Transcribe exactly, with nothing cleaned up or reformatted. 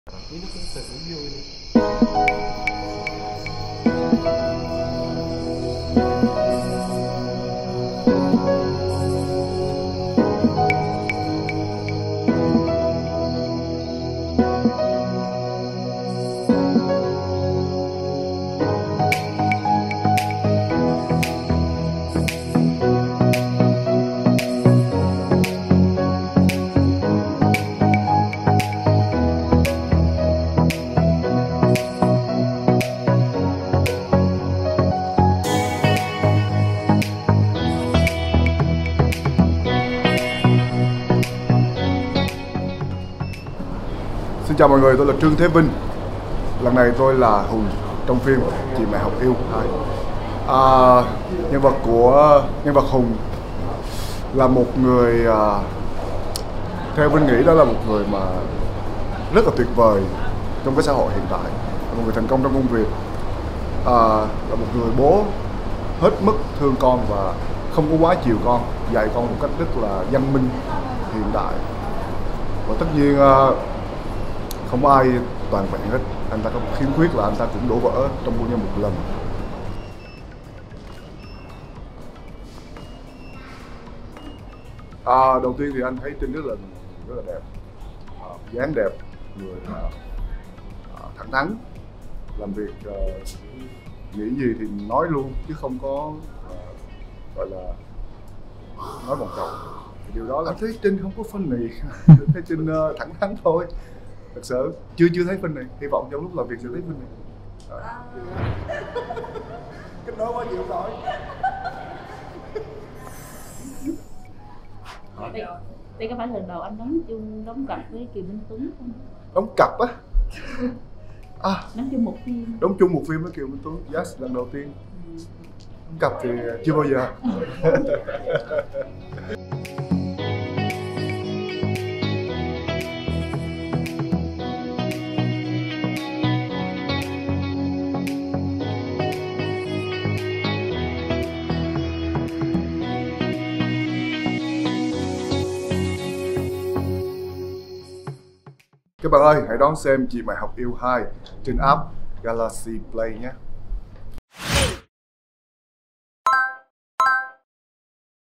Ý nó cũng sự cũng vui nữa. Xin chào mọi người, tôi là Trương Thế Vinh. Lần này tôi là Hùng trong phim Chị Mẹ Học Yêu hai. À, nhân vật của nhân vật Hùng là một người, à, theo Vinh nghĩ đó là một người mà rất là tuyệt vời trong cái xã hội hiện tại, là một người thành công trong công việc, à, là một người bố hết mức thương con và không có quá chiều con, dạy con một cách rất là văn minh hiện đại. Và tất nhiên không ai toàn vẹn hết, anh ta có khiếm khuyết là anh ta cũng đổ vỡ trong hôn nhân một lần. À, đầu tiên thì anh thấy Trinh rất là rất là đẹp, à, dáng đẹp, người à, thẳng thắn, làm việc à, nghĩ gì thì nói luôn chứ không có à, gọi là nói vòng tròn. Điều đó là anh thấy Trinh không có phân nì, thấy Trinh uh, thẳng thắn thôi. Thật sự chưa chưa thấy Vinh này, hy vọng trong lúc làm việc sẽ thấy Vinh này. À. Kết nối quá nhiều rồi. Đây, đây có phải lần đầu anh đóng chung đóng cặp với Kiều Minh Tuấn không? Đóng cặp á? À, đóng chung một phim. Đóng chung một phim với Kiều Minh Tuấn, yes, lần đầu tiên. Đóng cặp thì chưa bao giờ. Các bạn ơi, hãy đón xem Chị Mẹ Học Yêu hai trên app Galaxy Play nhé.